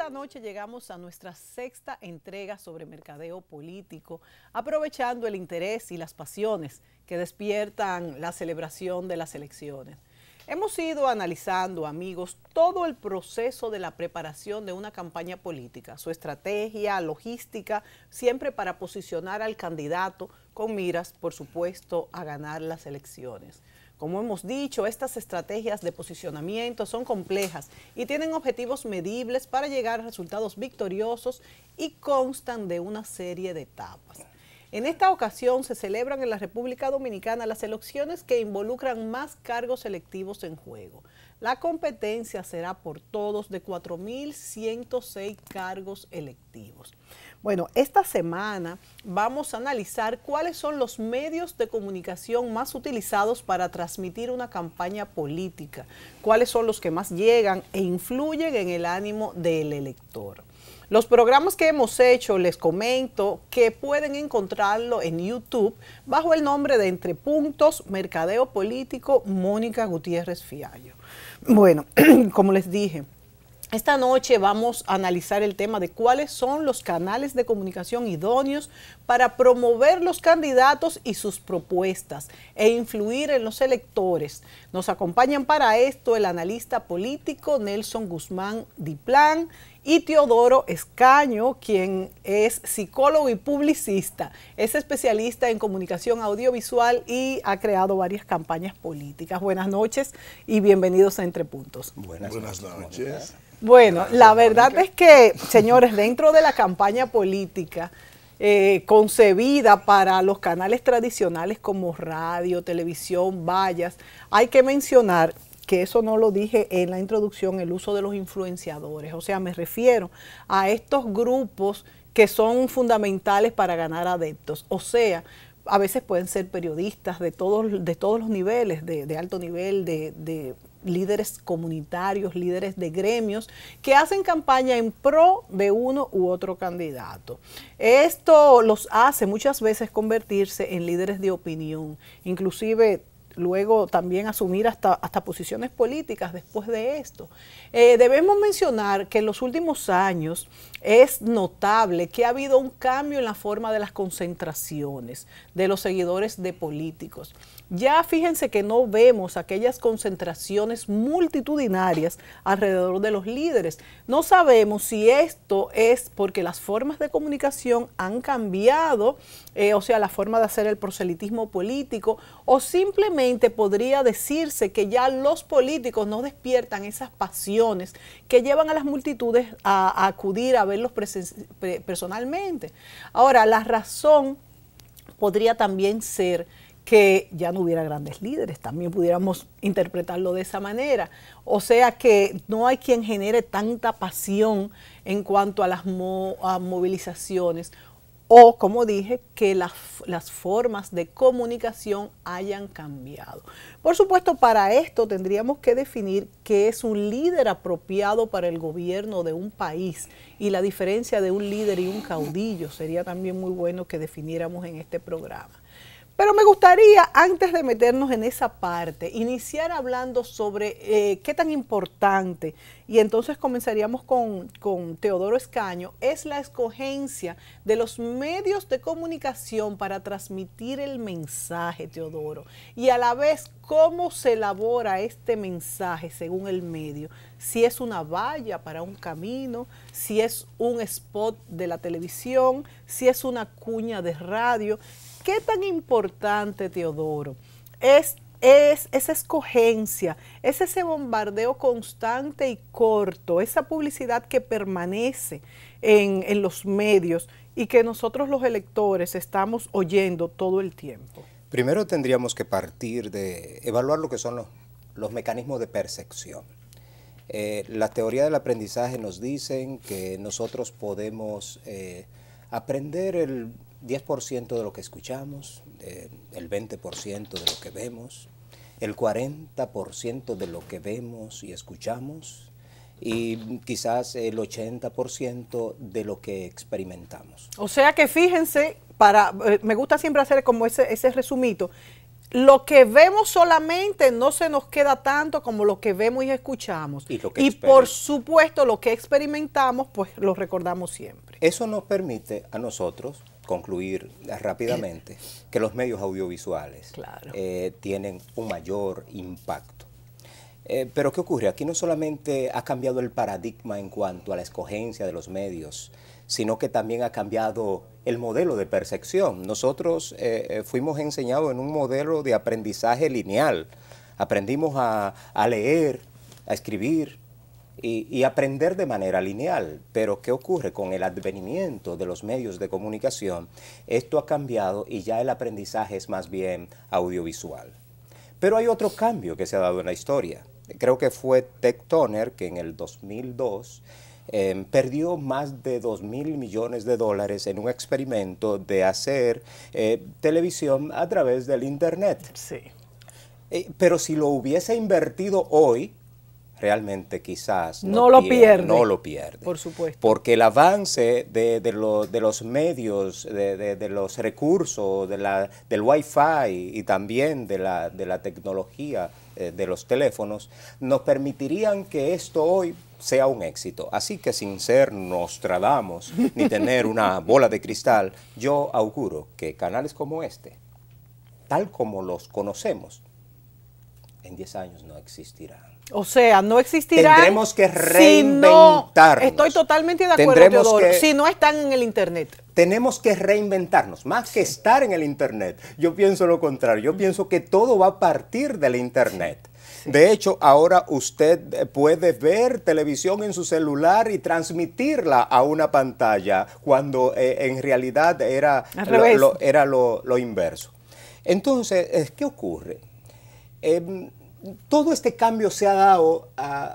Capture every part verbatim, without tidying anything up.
esta noche llegamos a nuestra sexta entrega sobre mercadeo político, aprovechando el interés y las pasiones que despiertan la celebración de las elecciones. Hemos ido analizando, amigos, todo el proceso de la preparación de una campaña política, su estrategia, logística, siempre para posicionar al candidato con miras, por supuesto, a ganar las elecciones. Como hemos dicho, estas estrategias de posicionamiento son complejas y tienen objetivos medibles para llegar a resultados victoriosos y constan de una serie de etapas. En esta ocasión se celebran en la República Dominicana las elecciones que involucran más cargos electivos en juego. La competencia será por todos de cuatro mil ciento seis cargos electivos. Bueno, esta semana vamos a analizar cuáles son los medios de comunicación más utilizados para transmitir una campaña política, cuáles son los que más llegan e influyen en el ánimo del elector. Los programas que hemos hecho, les comento que pueden encontrarlo en YouTube bajo el nombre de Entre Puntos, Mercadeo Político, Mónica Gutiérrez Fiallo. Bueno, como les dije, esta noche vamos a analizar el tema de cuáles son los canales de comunicación idóneos para promover los candidatos y sus propuestas e influir en los electores. Nos acompañan para esto el analista político Nelson Guzmán Diplán y Teodoro Escaño, quien es psicólogo y publicista. Es especialista en comunicación audiovisual y ha creado varias campañas políticas. Buenas noches y bienvenidos a Entre Puntos. Buenas, Buenas noches. noches. Bueno, la verdad es que, señores, dentro de la campaña política eh, concebida para los canales tradicionales como radio, televisión, vallas, hay que mencionar que eso no lo dije en la introducción, el uso de los influenciadores. O sea, me refiero a estos grupos que son fundamentales para ganar adeptos. O sea, a veces pueden ser periodistas de todos, de todos los niveles, de, de alto nivel, de, de líderes comunitarios, líderes de gremios, que hacen campaña en pro de uno u otro candidato. Esto los hace muchas veces convertirse en líderes de opinión, inclusive luego también asumir hasta, hasta posiciones políticas después de esto. Eh, debemos mencionar que en los últimos años es notable que ha habido un cambio en la forma de las concentraciones de los seguidores de políticos. Ya fíjense que no vemos aquellas concentraciones multitudinarias alrededor de los líderes. No sabemos si esto es porque las formas de comunicación han cambiado, eh, o sea, la forma de hacer el proselitismo político, o simplemente podría decirse que ya los políticos no despiertan esas pasiones que llevan a las multitudes a, a acudir a verlos personalmente. Ahora, la razón podría también ser que ya no hubiera grandes líderes, también pudiéramos interpretarlo de esa manera. O sea que no hay quien genere tanta pasión en cuanto a las mo a movilizaciones o, como dije, que las, las formas de comunicación hayan cambiado. Por supuesto, para esto tendríamos que definir qué es un líder apropiado para el gobierno de un país y la diferencia de un líder y un caudillo. Sería también muy bueno que definiéramos en este programa. Pero me gustaría, antes de meternos en esa parte, iniciar hablando sobre eh, qué tan importante, y entonces comenzaríamos con, con Teodoro Escaño, es la escogencia de los medios de comunicación para transmitir el mensaje, Teodoro, y a la vez cómo se elabora este mensaje según el medio, si es una valla para un camino, si es un spot de la televisión, si es una cuña de radio. ¿Qué tan importante, Teodoro, es, es esa escogencia, es ese bombardeo constante y corto, esa publicidad que permanece en, en los medios y que nosotros los electores estamos oyendo todo el tiempo? Primero tendríamos que partir de evaluar lo que son los, los mecanismos de percepción. Eh, la teoría del aprendizaje nos dicen que nosotros podemos eh, aprender el diez por ciento de lo que escuchamos, eh, el veinte por ciento de lo que vemos, el cuarenta por ciento de lo que vemos y escuchamos y quizás el ochenta por ciento de lo que experimentamos. O sea que fíjense, para, eh, me gusta siempre hacer como ese, ese resumito, lo que vemos solamente no se nos queda tanto como lo que vemos y escuchamos. Y, lo que y por supuesto, lo que experimentamos, pues lo recordamos siempre. Eso nos permite a nosotros concluir rápidamente que los medios audiovisuales claro. eh, tienen un mayor impacto. Eh, pero ¿qué ocurre? Aquí no solamente ha cambiado el paradigma en cuanto a la escogencia de los medios, sino que también ha cambiado el modelo de percepción. Nosotros eh, fuimos enseñados en un modelo de aprendizaje lineal. Aprendimos a, a leer, a escribir y, y aprender de manera lineal. Pero ¿qué ocurre? Con el advenimiento de los medios de comunicación, esto ha cambiado y ya el aprendizaje es más bien audiovisual. Pero hay otro cambio que se ha dado en la historia. Creo que fue Ted Turner que en el dos mil dos eh, perdió más de dos mil millones de dólares en un experimento de hacer eh, televisión a través del Internet. Sí. Eh, pero si lo hubiese invertido hoy, realmente quizás no, no lo pierde, pierde. No lo pierde. Por supuesto. Porque el avance de, de, lo, de los medios, de, de, de los recursos, de la, del Wi-Fi y también de la, de la tecnología eh, de los teléfonos, nos permitirían que esto hoy sea un éxito. Así que sin ser Nostradamus ni tener una bola de cristal, yo auguro que canales como este, tal como los conocemos, en diez años no existirán. O sea, no existirán. Tendremos que reinventarnos. Si no, estoy totalmente de acuerdo, Tendremos Teodoro, que, si no están en el Internet. Tenemos que reinventarnos, más que estar en el Internet. Yo pienso lo contrario, yo pienso que todo va a partir del Internet. Sí. De hecho, ahora usted puede ver televisión en su celular y transmitirla a una pantalla, cuando eh, en realidad era, lo, lo, era lo, lo inverso. Entonces, ¿qué ocurre? Eh, todo este cambio se ha dado a,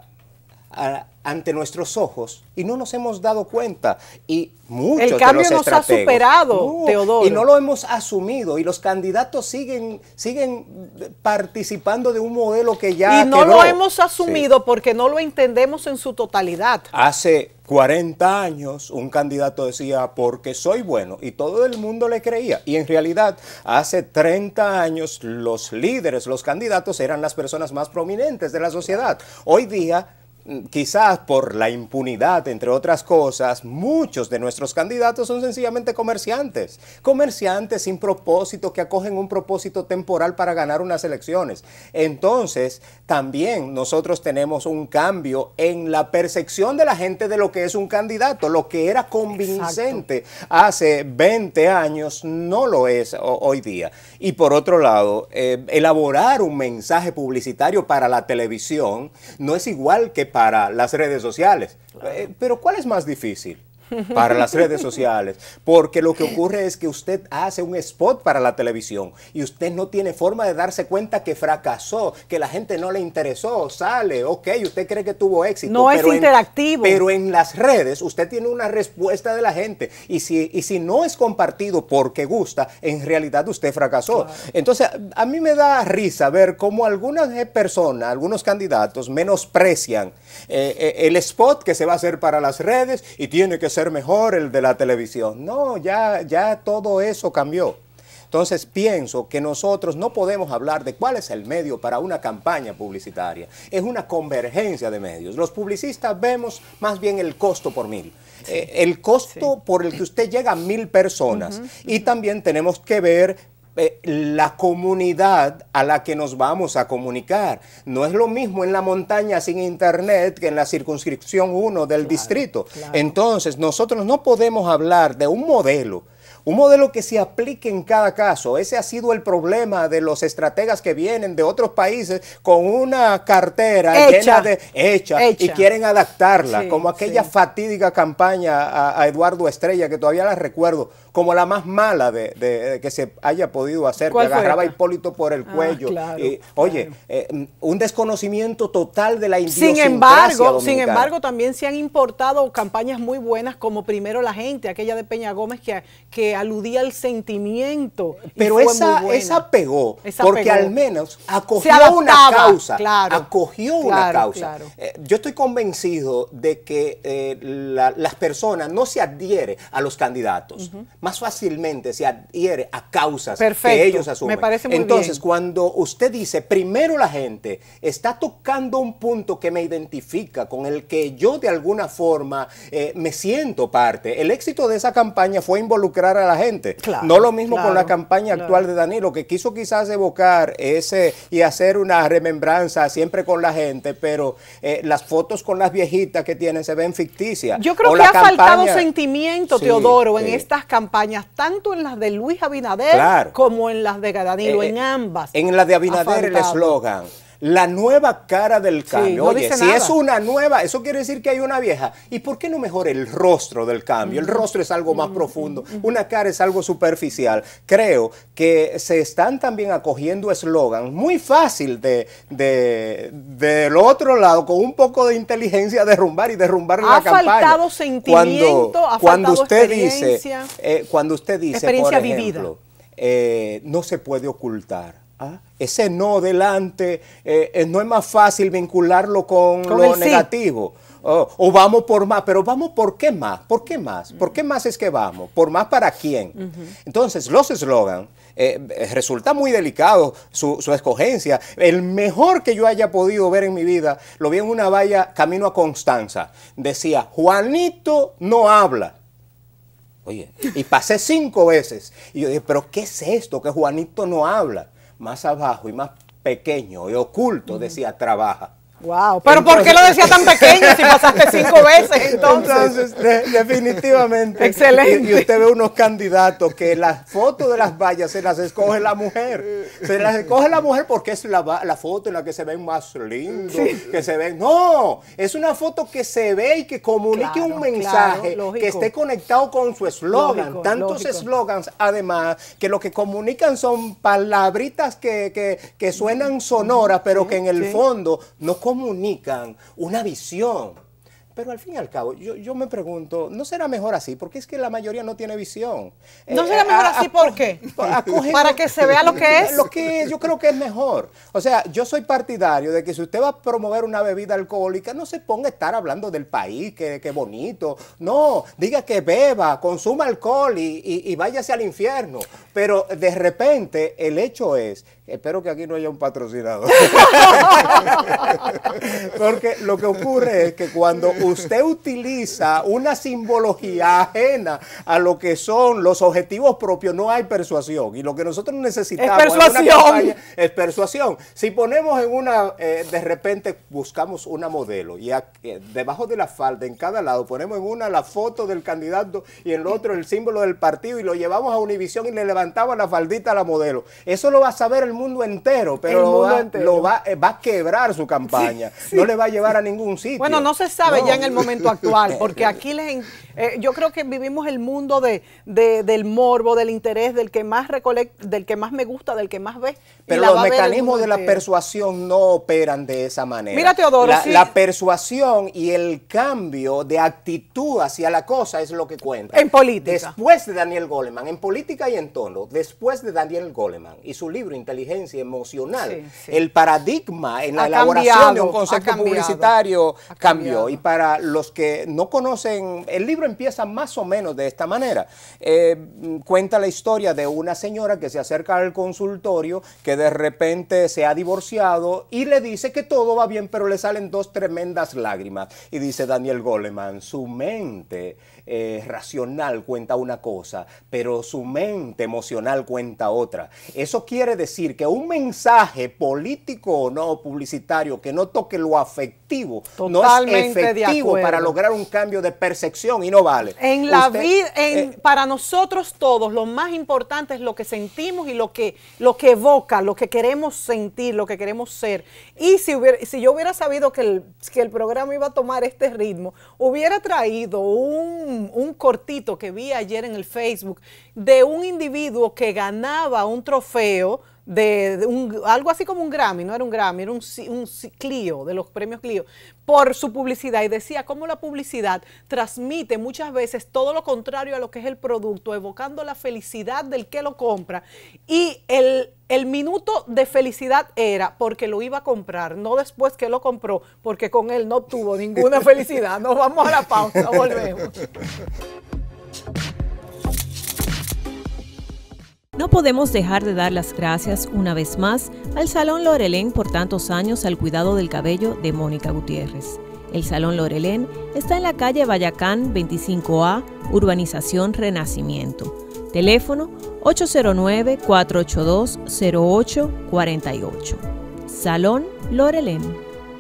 a, ante nuestros ojos y no nos hemos dado cuenta. Y muchos el cambio de los nos ha superado, no, Teodoro. Y no lo hemos asumido. Y los candidatos siguen, siguen participando de un modelo que ya Y no quebró. lo hemos asumido sí. porque no lo entendemos en su totalidad. Hace cuarenta años un candidato decía, porque soy bueno, y todo el mundo le creía. Y en realidad, hace treinta años, los líderes, los candidatos eran las personas más prominentes de la sociedad. Hoy día, quizás por la impunidad, entre otras cosas, muchos de nuestros candidatos son sencillamente comerciantes. Comerciantes sin propósito, que acogen un propósito temporal para ganar unas elecciones. Entonces, también nosotros tenemos un cambio en la percepción de la gente de lo que es un candidato. Lo que era convincente Exacto. hace veinte años no lo es hoy día. Y por otro lado, eh, elaborar un mensaje publicitario para la televisión no es igual que para las redes sociales. Claro. Eh, pero ¿cuál es más difícil? Para las redes sociales, porque lo que ocurre es que usted hace un spot para la televisión y usted no tiene forma de darse cuenta que fracasó, que la gente no le interesó, sale, ok, usted cree que tuvo éxito. No pero es interactivo. En, pero en las redes usted tiene una respuesta de la gente y si, y si no es compartido porque gusta, en realidad usted fracasó. Claro. Entonces, a mí me da risa ver cómo algunas personas, algunos candidatos menosprecian eh, eh, el spot que se va a hacer para las redes y tiene que ser mejor el de la televisión. No, ya, ya todo eso cambió. Entonces pienso que nosotros no podemos hablar de cuál es el medio para una campaña publicitaria. Es una convergencia de medios. Los publicistas vemos más bien el costo por mil. Sí. Eh, el costo sí. por el que usted llega a mil personas. Uh-huh. Y también tenemos que ver Eh, la comunidad a la que nos vamos a comunicar. No es lo mismo en la montaña sin internet que en la circunscripción uno del claro, distrito. Claro. Entonces, nosotros no podemos hablar de un modelo, un modelo que se aplique en cada caso. Ese ha sido el problema de los estrategas que vienen de otros países con una cartera hecha, llena de hecha, hecha y quieren adaptarla, sí, como aquella sí. fatídica campaña a, a Eduardo Estrella, que todavía la recuerdo, como la más mala de, de, de que se haya podido hacer, que agarraba a Hipólito por el cuello. Ah, claro, y, oye, claro. eh, un desconocimiento total de la idiosincrasia sin embargo, dominicana. Sin embargo, también se han importado campañas muy buenas, como Primero la Gente, aquella de Peña Gómez que, que que aludía al sentimiento. Pero esa, esa pegó, esa porque pegó. Al menos acogió adaptaba, una causa. Claro, acogió claro, una causa. Claro. Eh, yo estoy convencido de que eh, la, las personas no se adhieren a los candidatos. Uh-huh. Más fácilmente se adhiere a causas Perfecto. que ellos asumen. Me parece muy Entonces, bien. cuando usted dice, primero la gente está tocando un punto que me identifica, con el que yo de alguna forma eh, me siento parte. El éxito de esa campaña fue involucrar a la gente. Claro, no lo mismo claro, con la campaña claro. actual de Danilo, que quiso quizás evocar ese y hacer una remembranza siempre con la gente, pero eh, las fotos con las viejitas que tienen se ven ficticias. Yo creo o que la ha campaña... faltado sentimiento, sí, Teodoro, en sí. estas campañas, tanto en las de Luis Abinader claro. como en las de Danilo, eh, en ambas. En la de Abinader el eslogan, la nueva cara del cambio. Sí, no Oye, si nada. es una nueva, eso quiere decir que hay una vieja. ¿Y por qué no mejor el rostro del cambio? El rostro es algo más profundo, una cara es algo superficial. Creo que se están también acogiendo eslogan muy fácil de, de, del otro lado, con un poco de inteligencia, derrumbar y derrumbar la campaña. Ha faltado sentimiento, cuando, ha cuando faltado usted experiencia. Dice, eh, cuando usted dice, experiencia por ejemplo, eh, no se puede ocultar. ¿Ah? Ese no delante, eh, no es más fácil vincularlo con, con lo negativo. Sí. Oh, o vamos por más, pero vamos por qué más, ¿por qué más? ¿Por qué más es que vamos? ¿Por más para quién? Uh-huh. Entonces, los eslogans, eh, resulta muy delicado su, su escogencia. El mejor que yo haya podido ver en mi vida, lo vi en una valla camino a Constanza. Decía, Juanito no habla. Oye, y pasé cinco veces. Y yo dije, ¿pero qué es esto que Juanito no habla? Más abajo y más pequeño y oculto decía, trabaja. Wow, pero entonces, ¿por qué lo decía tan pequeño si pasaste cinco veces entonces? Entonces, de, definitivamente. Excelente. Y, y usted ve unos candidatos que las fotos de las vallas se las escoge la mujer. Se las escoge la mujer porque es la, la foto en la que se ven más lindos, sí. que se ven. No, es una foto que se ve y que comunique claro, un mensaje, claro, que esté conectado con su eslogan. Tantos eslogans, además, que lo que comunican son palabritas que, que, que suenan sonoras, pero sí, que en el sí. fondo no comunican una visión. Pero al fin y al cabo, yo, yo me pregunto, ¿no será mejor así? Porque es que la mayoría no tiene visión. ¿No eh, será mejor a, así a, por qué? Acoge, Para que se vea lo que es. Lo que es, yo creo que es mejor. O sea, yo soy partidario de que si usted va a promover una bebida alcohólica, no se ponga a estar hablando del país, que, que bonito. No, diga que beba, consuma alcohol y, y, y váyase al infierno. Pero de repente, el hecho es, espero que aquí no haya un patrocinador. Porque lo que ocurre es que cuando usted utiliza una simbología ajena a lo que son los objetivos propios, no hay persuasión. Y lo que nosotros necesitamos es persuasión. En una campaña es persuasión. Si ponemos en una, eh, de repente buscamos una modelo y a, eh, debajo de la falda, en cada lado, ponemos en una la foto del candidato y en el otro el símbolo del partido y lo llevamos a Univisión y le levantamos la faldita a la modelo. Eso lo va a saber el mundo entero, pero el lo, mundo va, entero. lo va, eh, va a quebrar su campaña. Sí, sí. No le va a llevar a ningún sitio. Bueno, no se sabe no. ya en el momento actual, porque aquí les, eh, yo creo que vivimos el mundo de, de, del morbo, del interés, del que más recolecta, del que más me gusta, del que más ve. Pero los mecanismos de la persuasión no operan de esa manera. Mira, Teodoro, la, sí. la persuasión y el cambio de actitud hacia la cosa es lo que cuenta. En política. Después de Daniel Goleman, en política y en tono, después de Daniel Goleman y su libro Inteligencia Emocional, sí, sí. el paradigma en la ha elaboración cambiado, de un concepto publicitario cambió. cambió. Y para los que no conocen, el libro empieza más o menos de esta manera. Eh, cuenta la historia de una señora que se acerca al consultorio, que de repente se ha divorciado y le dice que todo va bien, pero le salen dos tremendas lágrimas. Y dice Daniel Goleman, su mente eh, racional cuenta una cosa, pero su mente emocional cuenta otra. Eso quiere decir que un mensaje político o no publicitario que no toque lo afectivo Totalmente no es efectivo para lograr un cambio de percepción y no vale. En la vida, eh, para nosotros todos, lo más importante es lo que sentimos y lo que, lo que evoca, lo que queremos sentir, lo que queremos ser. Y si, hubiera, si yo hubiera sabido que el, que el programa iba a tomar este ritmo, hubiera traído un, un cortito que vi ayer en el Facebook de un individuo que ganaba un trofeo de, de un, algo así como un Grammy, no era un Grammy, era un, un Clio, de los premios Clio, por su publicidad, y decía cómo la publicidad transmite muchas veces todo lo contrario a lo que es el producto, evocando la felicidad del que lo compra, y el, el minuto de felicidad era porque lo iba a comprar, no después que lo compró, porque con él no obtuvo ninguna felicidad. Nos vamos a la pausa, volvemos. No podemos dejar de dar las gracias una vez más al Salón Lorelén por tantos años al cuidado del cabello de Mónica Gutiérrez. El Salón Lorelén está en la calle Bayacán veinticinco A, Urbanización Renacimiento. Teléfono ocho cero nueve, cuatro ocho dos, cero ocho cuatro ocho. Salón Lorelén.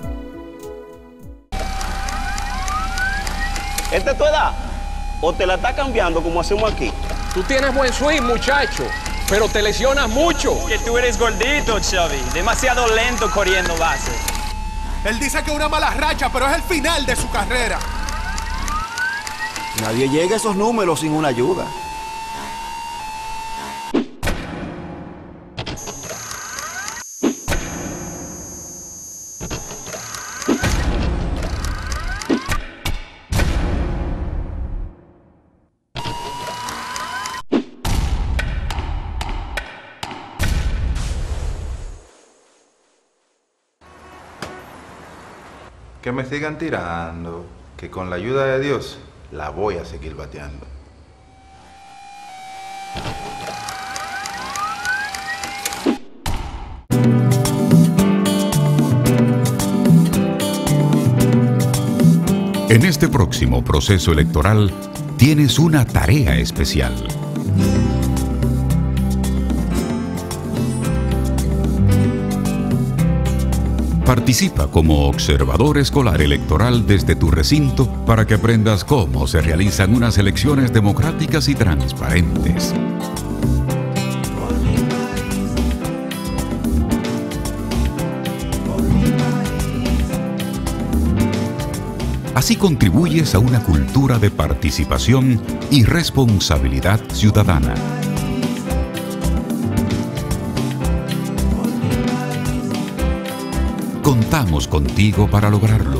¿Esta es tu edad? ¿O te la está cambiando como hacemos aquí? Tú tienes buen swing, muchacho, pero te lesionas mucho. Que tú eres gordito, Xavi. Demasiado lento corriendo base. Él dice que una mala racha, pero es el final de su carrera. Nadie llega a esos números sin una ayuda. Que me sigan tirando, que con la ayuda de Dios la voy a seguir bateando. En este próximo proceso electoral tienes una tarea especial. Participa como observador escolar electoral desde tu recinto para que aprendas cómo se realizan unas elecciones democráticas y transparentes. Así contribuyes a una cultura de participación y responsabilidad ciudadana. Contamos contigo para lograrlo.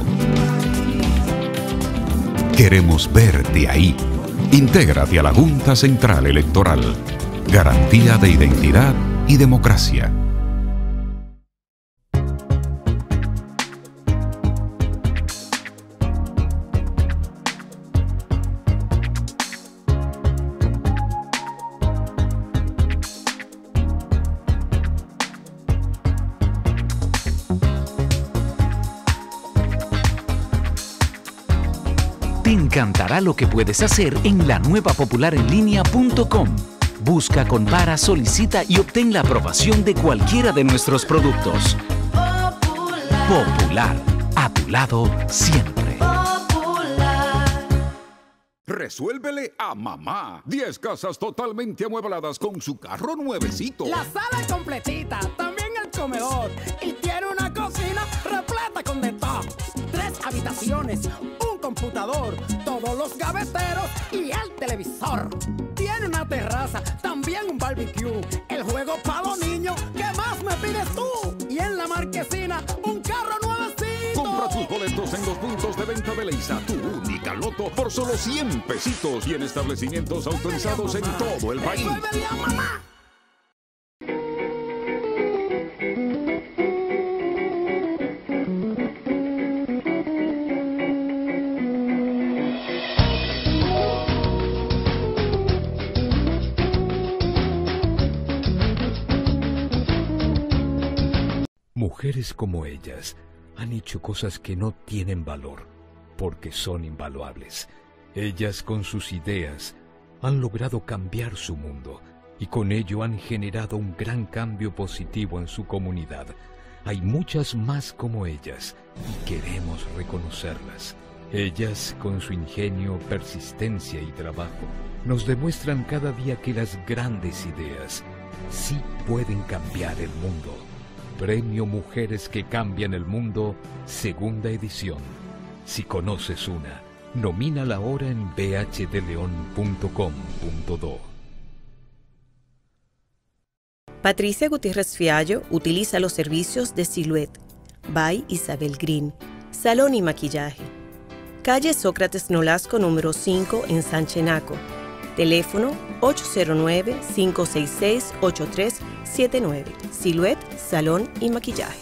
Queremos verte ahí. Intégrate a la Junta Central Electoral. Garantía de identidad y democracia. Te encantará lo que puedes hacer en la nueva popular en línea punto com. Busca, compara, solicita y obtén la aprobación de cualquiera de nuestros productos. Popular. Popular. A tu lado siempre. Popular. Resuélvele a mamá. diez casas totalmente amuebladas con su carro nuevecito. La sala es completita, también el comedor. Y tiene una cocina repleta con de todo. Tres habitaciones, un computador, todos los gaveteros y el televisor. Tiene una terraza, también un barbecue, el juego para los niños, ¿qué más me pides tú? Y en la marquesina, un carro nuevecito. Compra tus boletos en los puntos de venta de Leisa, tu única loto, por solo cien pesitos y en establecimientos autorizados en todo el país. ¡Resuélvele a mamá! Mujeres como ellas han hecho cosas que no tienen valor, porque son invaluables. Ellas, con sus ideas, han logrado cambiar su mundo y con ello han generado un gran cambio positivo en su comunidad. Hay muchas más como ellas y queremos reconocerlas. Ellas, con su ingenio, persistencia y trabajo, nos demuestran cada día que las grandes ideas sí pueden cambiar el mundo. Premio Mujeres que Cambian el Mundo, segunda edición. Si conoces una, nomínala ahora en b h d león punto com punto do. Patricia Gutiérrez Fiallo utiliza los servicios de Silhouette, by Isabel Green, salón y maquillaje. Calle Sócrates Nolasco número cinco en San Chenaco. Teléfono ocho cero nueve, cinco seis seis, ocho tres siete nueve. Silhouette, salón y maquillaje.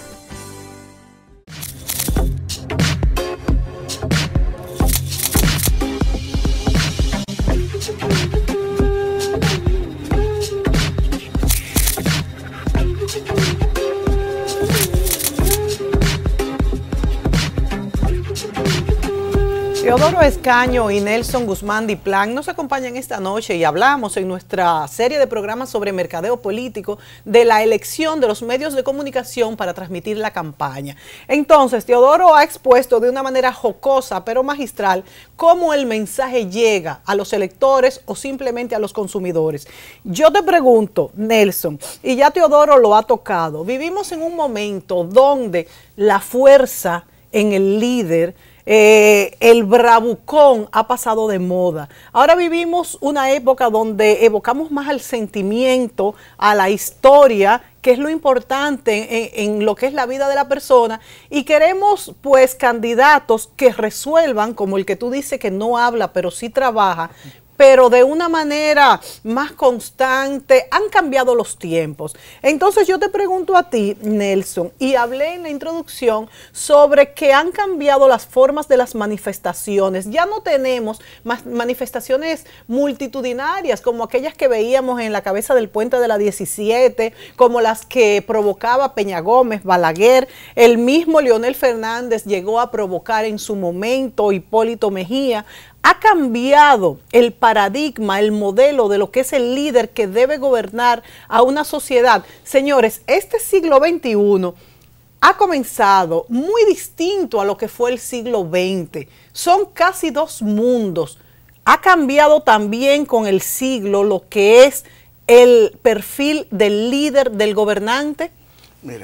Teodoro Escaño y Nelson Guzmán Diplán nos acompañan esta noche y hablamos en nuestra serie de programas sobre mercadeo político de la elección de los medios de comunicación para transmitir la campaña. Entonces, Teodoro ha expuesto de una manera jocosa pero magistral cómo el mensaje llega a los electores o simplemente a los consumidores. Yo te pregunto, Nelson, y ya Teodoro lo ha tocado, vivimos en un momento donde la fuerza en el líder, Eh, el bravucón ha pasado de moda. Ahora vivimos una época donde evocamos más al sentimiento, a la historia, que es lo importante en, en lo que es la vida de la persona, y queremos pues candidatos que resuelvan, como el que tú dices que no habla pero sí trabaja, pero de una manera más constante. Han cambiado los tiempos. Entonces yo te pregunto a ti, Nelson, y hablé en la introducción sobre que han cambiado las formas de las manifestaciones. Ya no tenemos más manifestaciones multitudinarias como aquellas que veíamos en la cabeza del puente de la diecisiete, como las que provocaba Peña Gómez, Balaguer, el mismo Leonel Fernández llegó a provocar en su momento, Hipólito Mejía. Ha cambiado el paradigma, el modelo de lo que es el líder que debe gobernar a una sociedad. Señores, este siglo veintiuno ha comenzado muy distinto a lo que fue el siglo veinte. Son casi dos mundos. Ha cambiado también con el siglo lo que es el perfil del líder, del gobernante. Mira,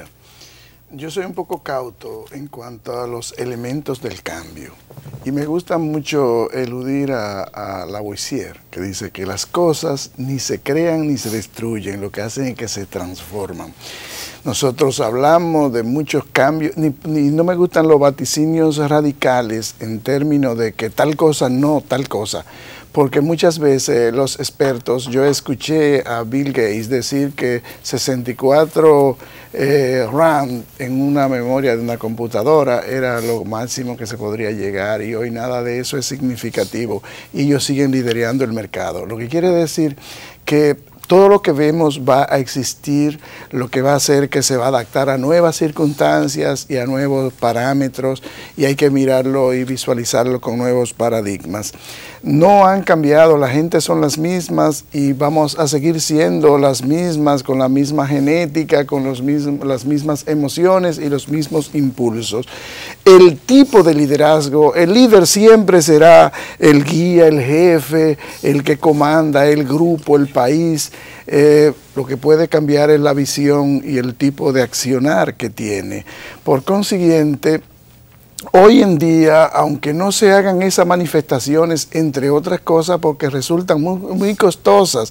yo soy un poco cauto en cuanto a los elementos del cambio. Y me gusta mucho eludir a, a Lavoisier, que dice que las cosas ni se crean ni se destruyen, lo que hacen es que se transforman. Nosotros hablamos de muchos cambios, ni, ni no me gustan los vaticinios radicales en términos de que tal cosa no, tal cosa. Porque muchas veces los expertos, yo escuché a Bill Gates decir que sesenta y cuatro eh, RAM en una memoria de una computadora era lo máximo que se podría llegar, y hoy nada de eso es significativo y ellos siguen liderando el mercado. Lo que quiere decir que todo lo que vemos va a existir, lo que va a hacer que se va a adaptar a nuevas circunstancias y a nuevos parámetros, y hay que mirarlo y visualizarlo con nuevos paradigmas. No han cambiado, la gente son las mismas y vamos a seguir siendo las mismas, con la misma genética, con los mismos, las mismas emociones y los mismos impulsos. El tipo de liderazgo, el líder siempre será el guía, el jefe, el que comanda el grupo, el país. Eh, lo que puede cambiar es la visión y el tipo de accionar que tiene. Por consiguiente, hoy en día, aunque no se hagan esas manifestaciones, entre otras cosas porque resultan muy, muy costosas,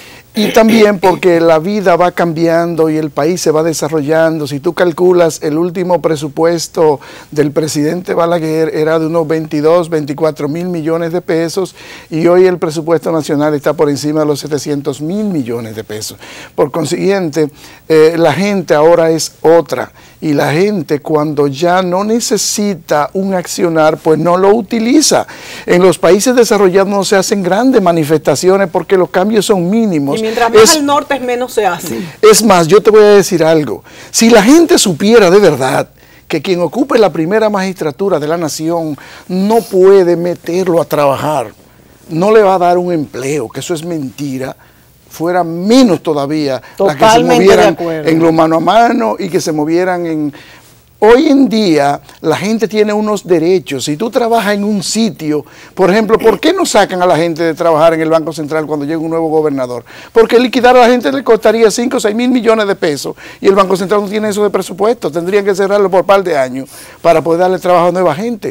y también porque la vida va cambiando y el país se va desarrollando. Si tú calculas, el último presupuesto del presidente Balaguer era de unos veintidós, veinticuatro mil millones de pesos, y hoy el presupuesto nacional está por encima de los setecientos mil millones de pesos. Por consiguiente, eh, la gente ahora es otra, y la gente, cuando ya no necesita un accionar, pues no lo utiliza. En los países desarrollados no se hacen grandes manifestaciones porque los cambios son mínimos. Y mientras más es, al norte es menos se hace. Es más, yo te voy a decir algo. Si la gente supiera de verdad que quien ocupe la primera magistratura de la nación no puede meterlo a trabajar, no le va a dar un empleo, que eso es mentira, fuera menos todavía las que se movieran en lo mano a mano y que se movieran en... Hoy en día la gente tiene unos derechos. Si tú trabajas en un sitio, por ejemplo, ¿por qué no sacan a la gente de trabajar en el Banco Central cuando llegue un nuevo gobernador? Porque liquidar a la gente le costaría cinco o seis mil millones de pesos y el Banco Central no tiene eso de presupuesto. Tendrían que cerrarlo por par de años para poder darle trabajo a nueva gente.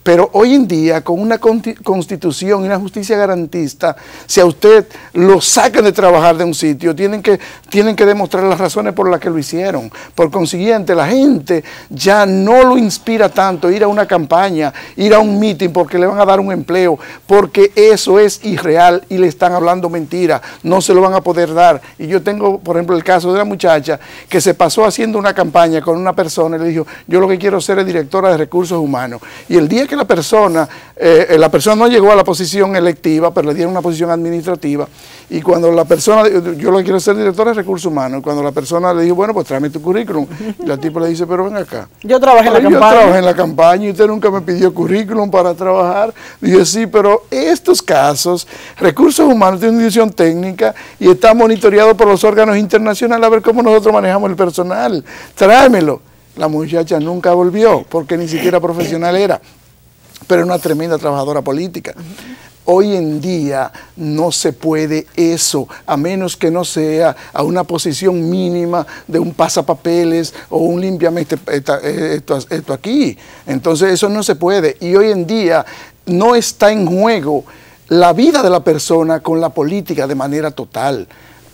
Pero hoy en día, con una constitución y una justicia garantista, si a usted lo sacan de trabajar de un sitio, tienen que, tienen que demostrar las razones por las que lo hicieron. Por consiguiente, la gente ya no lo inspira tanto ir a una campaña, ir a un meeting porque le van a dar un empleo, porque eso es irreal y le están hablando mentira, no se lo van a poder dar. Y yo tengo, por ejemplo, el caso de una muchacha que se pasó haciendo una campaña con una persona y le dijo, yo lo que quiero ser es directora de recursos humanos. Y el día que la persona, eh, la persona no llegó a la posición electiva, pero le dieron una posición administrativa, y cuando la persona, yo lo que quiero ser directora de recursos humanos, y cuando la persona le dijo, bueno, pues tráeme tu currículum, y la tipa le dice, pero ven acá. Yo trabajé en la yo campaña. Yo trabajé en la campaña y usted nunca me pidió currículum para trabajar. Dije, sí, pero estos casos, recursos humanos tiene una dirección técnica y está monitoreado por los órganos internacionales a ver cómo nosotros manejamos el personal. Tráemelo. La muchacha nunca volvió porque ni siquiera profesional era, pero era una tremenda trabajadora política. Hoy en día no se puede eso, a menos que no sea a una posición mínima de un pasapapeles o un límpiame este, esta, esto, esto aquí. Entonces eso no se puede. Y hoy en día no está en juego la vida de la persona con la política de manera total.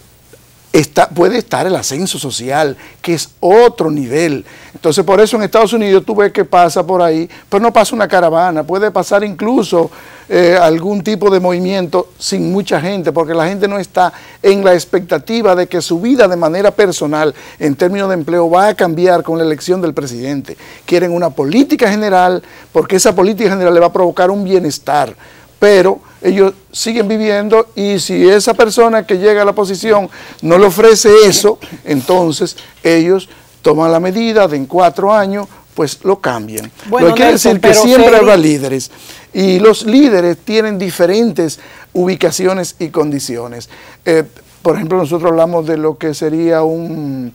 Está, puede estar el ascenso social, que es otro nivel. Entonces, por eso en Estados Unidos tú ves que pasa por ahí, pero no pasa una caravana, puede pasar incluso eh, algún tipo de movimiento sin mucha gente, porque la gente no está en la expectativa de que su vida de manera personal, en términos de empleo, va a cambiar con la elección del presidente. Quieren una política general, porque esa política general le va a provocar un bienestar, pero ellos siguen viviendo, y si esa persona que llega a la posición no le ofrece eso, entonces ellos toman la medida de en cuatro años, pues lo cambian. Bueno, lo que quiere decir que siempre habrá líderes, y los líderes tienen diferentes ubicaciones y condiciones. Eh, por ejemplo, nosotros hablamos de lo que sería un,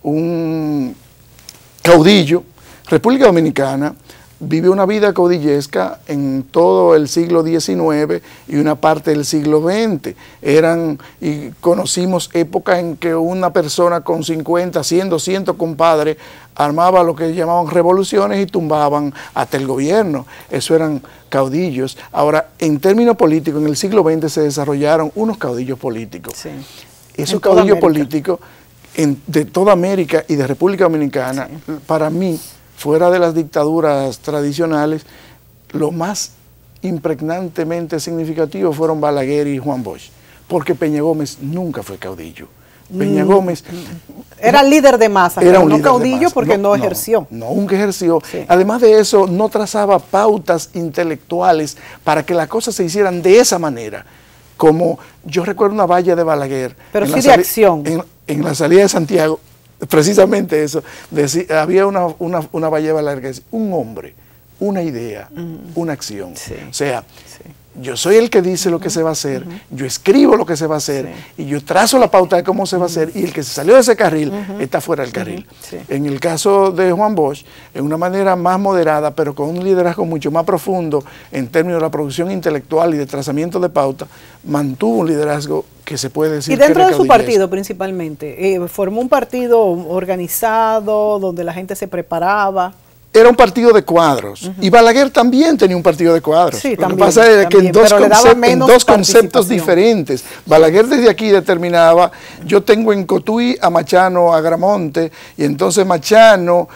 un caudillo. República Dominicana vive una vida caudillesca en todo el siglo diecinueve y una parte del siglo veinte. Eran, y conocimos épocas en que una persona con cincuenta, cien, doscientos compadres armaba lo que llamaban revoluciones y tumbaban hasta el gobierno. Eso eran caudillos. Ahora, en términos políticos, en el siglo veinte se desarrollaron unos caudillos políticos. Sí. Esos caudillos políticos en, de toda América y de República Dominicana, sí, para mí, fuera de las dictaduras tradicionales, lo más impregnantemente significativo fueron Balaguer y Juan Bosch, porque Peña Gómez nunca fue caudillo. Peña mm, Gómez era no, líder de masa, era un no caudillo porque no, no ejerció. No, nunca ejerció. Sí. Además de eso, no trazaba pautas intelectuales para que las cosas se hicieran de esa manera. Como yo recuerdo una valla de Balaguer. Pero sí de acción. En, en la salida de Santiago, precisamente eso, decía, había una, una, una valla de Balaguer que decía, un hombre, una idea, uh-huh, una acción. Sí. O sea, sí, yo soy el que dice lo que se va a hacer, uh-huh, yo escribo lo que se va a hacer, sí, y yo trazo la pauta de cómo se va a hacer, y el que se salió de ese carril, uh-huh, está fuera del carril. Uh-huh, sí. En el caso de Juan Bosch, en una manera más moderada, pero con un liderazgo mucho más profundo en términos de la producción intelectual y de trazamiento de pauta, mantuvo un liderazgo que se puede decir. Y dentro de su partido principalmente, eh, formó un partido organizado, donde la gente se preparaba. Era un partido de cuadros, uh-huh, y Balaguer también tenía un partido de cuadros. Sí, Lo también, que pasa es que en dos, concep en dos conceptos diferentes. Balaguer desde aquí determinaba, yo tengo en Cotuí a Machano, a Gramonte, y entonces Machano,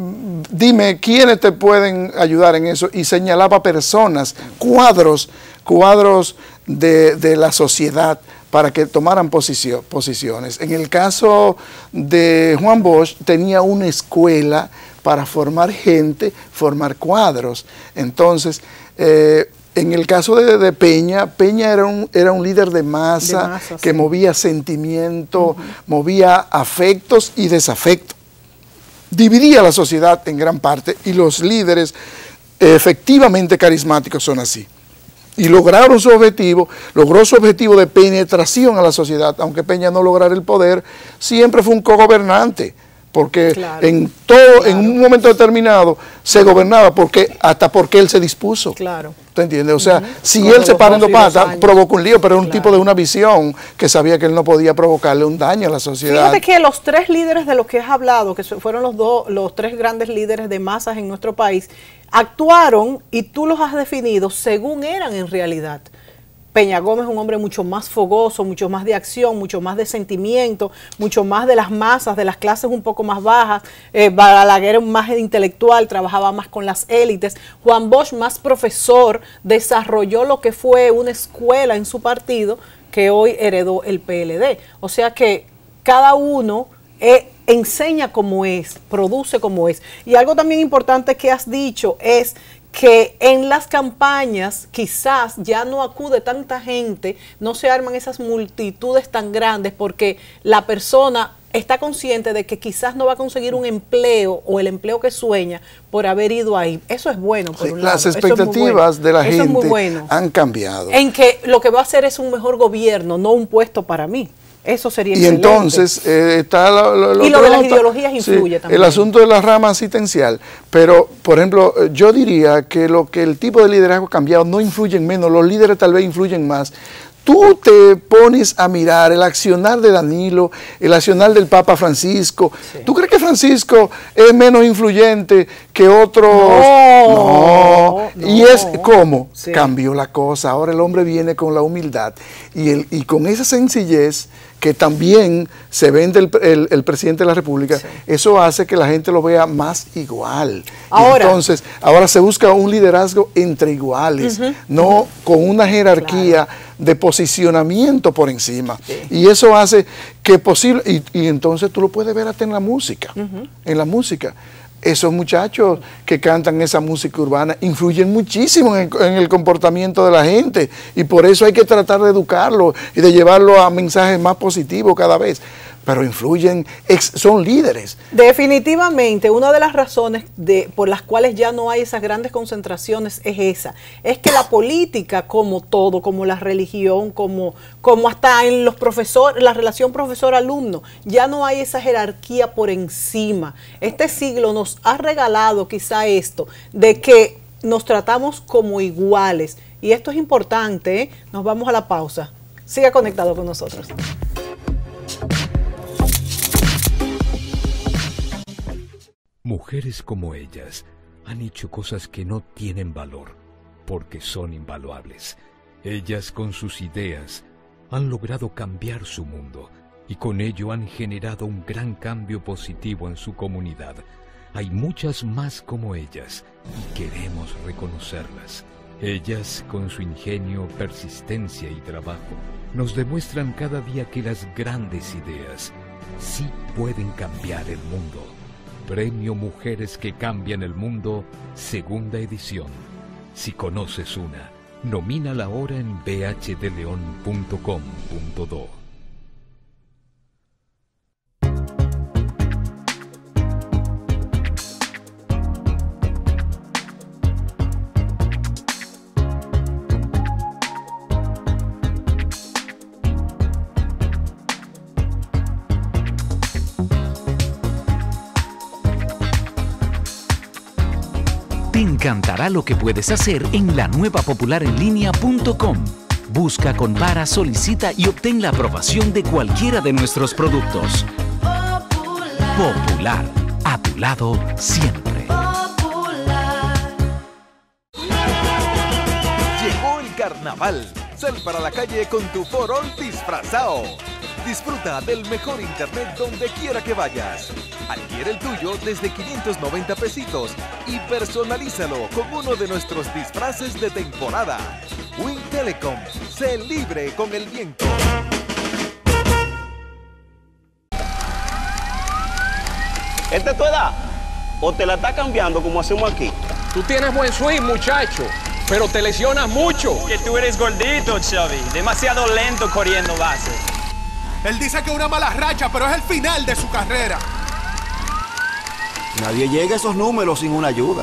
dime quiénes te pueden ayudar en eso, y señalaba personas, cuadros, cuadros de, de la sociedad para que tomaran posicio, posiciones. En el caso de Juan Bosch, tenía una escuela para formar gente, formar cuadros. Entonces, eh, en el caso de, de Peña, Peña era un, era un líder de masa, de masa que sí, movía sentimiento, uh-huh, movía afectos y desafectos. Dividía la sociedad en gran parte, y los líderes eh, efectivamente carismáticos son así. Y lograron su objetivo, logró su objetivo de penetración a la sociedad, aunque Peña no lograra el poder, siempre fue un cogobernante, porque Claro. en todo, Claro. en un momento determinado, se gobernaba porque hasta porque él se dispuso. Claro. ¿Tú entiendes? O sea, uh-huh. si Como él se para en dos patas, años. provoca un lío, pero era un Claro. tipo de una visión que sabía que él no podía provocarle un daño a la sociedad. Fíjate que los tres líderes de los que has hablado, que fueron los dos, los tres grandes líderes de masas en nuestro país, actuaron, y tú los has definido según eran en realidad. Peña Gómez es un hombre mucho más fogoso, mucho más de acción, mucho más de sentimiento, mucho más de las masas, de las clases un poco más bajas. Eh, Balaguer más intelectual, trabajaba más con las élites. Juan Bosch, más profesor, desarrolló lo que fue una escuela en su partido que hoy heredó el P L D. O sea que cada uno eh, enseña como es, produce como es. Y algo también importante que has dicho es que en las campañas quizás ya no acude tanta gente, no se arman esas multitudes tan grandes porque la persona está consciente de que quizás no va a conseguir un empleo o el empleo que sueña por haber ido ahí. Eso es bueno, por sí, un lado. Las expectativas bueno. de la Eso gente es muy bueno. han cambiado. En que lo que va a hacer es un mejor gobierno, no un puesto para mí. Eso sería y excelente. entonces eh, está lo, lo, y lo de las nota, ideologías influye sí, también. El asunto de la rama asistencial, pero por ejemplo yo diría que lo que el tipo de liderazgo ha cambiado no influyen menos, los líderes tal vez influyen más. Tú te pones a mirar el accionar de Danilo, el accionar del Papa Francisco. Sí. ¿Tú crees que Francisco es menos influyente que otros? No. no. no. Y es como sí. cambió la cosa. Ahora el hombre viene con la humildad y, el, y con esa sencillez que también se vende el, el, el presidente de la República, sí. eso hace que la gente lo vea más igual. Ahora, y entonces, ahora se busca un liderazgo entre iguales, uh-huh, no uh-huh. con una jerarquía claro. de posicionamiento por encima. Sí. Y eso hace que posible, y, y entonces tú lo puedes ver hasta en la música, uh-huh. en la música. Esos muchachos que cantan esa música urbana influyen muchísimo en el, en el comportamiento de la gente y por eso hay que tratar de educarlo y de llevarlo a mensajes más positivos cada vez. Pero influyen, ex, son líderes. Definitivamente, una de las razones de, por las cuales ya no hay esas grandes concentraciones es esa. Es que la política, como todo, como la religión, como, como hasta en los profesores, la relación profesor-alumno, ya no hay esa jerarquía por encima. Este siglo nos ha regalado quizá esto, de que nos tratamos como iguales. Y esto es importante, ¿eh? Nos vamos a la pausa. Siga conectado con nosotros. Mujeres como ellas han hecho cosas que no tienen valor, porque son invaluables. Ellas con sus ideas han logrado cambiar su mundo y con ello han generado un gran cambio positivo en su comunidad. Hay muchas más como ellas y queremos reconocerlas. Ellas, con su ingenio, persistencia y trabajo, nos demuestran cada día que las grandes ideas sí pueden cambiar el mundo. Premio Mujeres que Cambian el Mundo, segunda edición. Si conoces una, nomínala ahora en b h d león punto com punto do. Te encantará lo que puedes hacer en la nueva popular en línea punto com. Busca, compara, solicita y obtén la aprobación de cualquiera de nuestros productos. Popular. Popular. A tu lado siempre. Popular. Llegó el carnaval. Sal para la calle con tu forol disfrazado. Disfruta del mejor internet donde quiera que vayas. Adquiere el tuyo desde quinientos noventa pesitos y personalízalo con uno de nuestros disfraces de temporada. Win Telecom, sé libre con el viento. ¿Esta es tu edad? ¿O te la está cambiando como hacemos aquí? Tú tienes buen swing, muchacho, pero te lesionas mucho. Que tú eres gordito, Xavi. Demasiado lento corriendo base. Él dice que una mala racha, pero es el final de su carrera. Nadie llega a esos números sin una ayuda.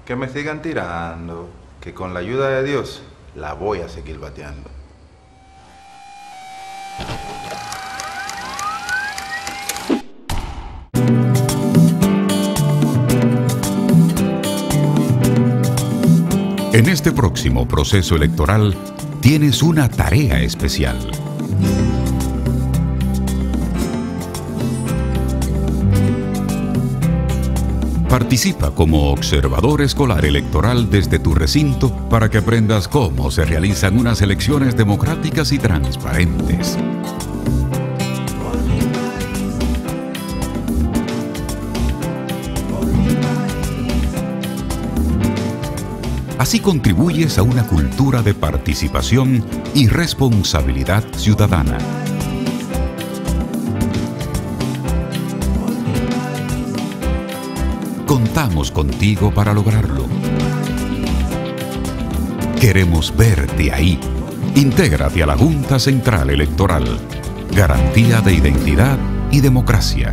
Que me sigan tirando, que con la ayuda de Dios la voy a seguir bateando. En este próximo proceso electoral tienes una tarea especial. Participa como observador escolar electoral desde tu recinto para que aprendas cómo se realizan unas elecciones democráticas y transparentes. Así contribuyes a una cultura de participación y responsabilidad ciudadana. Contamos contigo para lograrlo. Queremos verte ahí. Intégrate a la Junta Central Electoral. Garantía de identidad y democracia.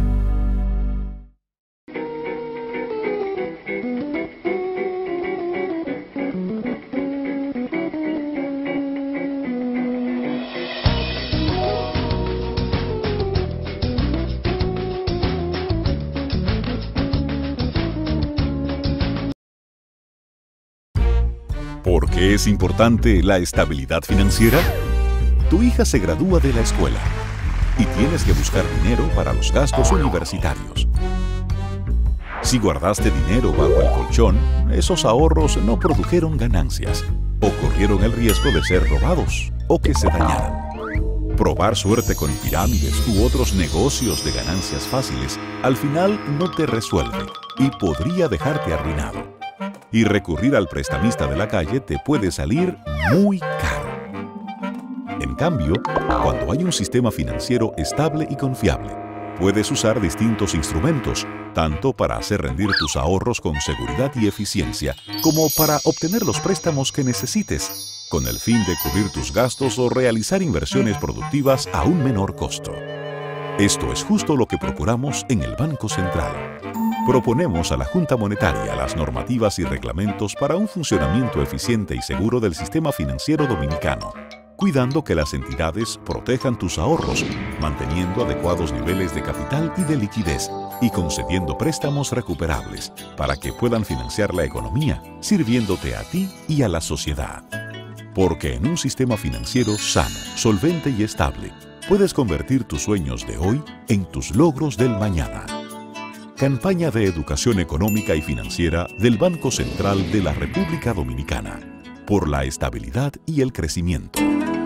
¿Por qué es importante la estabilidad financiera? Tu hija se gradúa de la escuela y tienes que buscar dinero para los gastos universitarios. Si guardaste dinero bajo el colchón, esos ahorros no produjeron ganancias o corrieron el riesgo de ser robados o que se dañaran. Probar suerte con pirámides u otros negocios de ganancias fáciles al final no te resuelve y podría dejarte arruinado. Y recurrir al prestamista de la calle te puede salir muy caro. En cambio, cuando hay un sistema financiero estable y confiable, puedes usar distintos instrumentos, tanto para hacer rendir tus ahorros con seguridad y eficiencia, como para obtener los préstamos que necesites, con el fin de cubrir tus gastos o realizar inversiones productivas a un menor costo. Esto es justo lo que procuramos en el Banco Central. Proponemos a la Junta Monetaria las normativas y reglamentos para un funcionamiento eficiente y seguro del sistema financiero dominicano, cuidando que las entidades protejan tus ahorros, manteniendo adecuados niveles de capital y de liquidez y concediendo préstamos recuperables para que puedan financiar la economía, sirviéndote a ti y a la sociedad. Porque en un sistema financiero sano, solvente y estable, puedes convertir tus sueños de hoy en tus logros del mañana. Campaña de Educación Económica y Financiera del Banco Central de la República Dominicana, por la estabilidad y el crecimiento.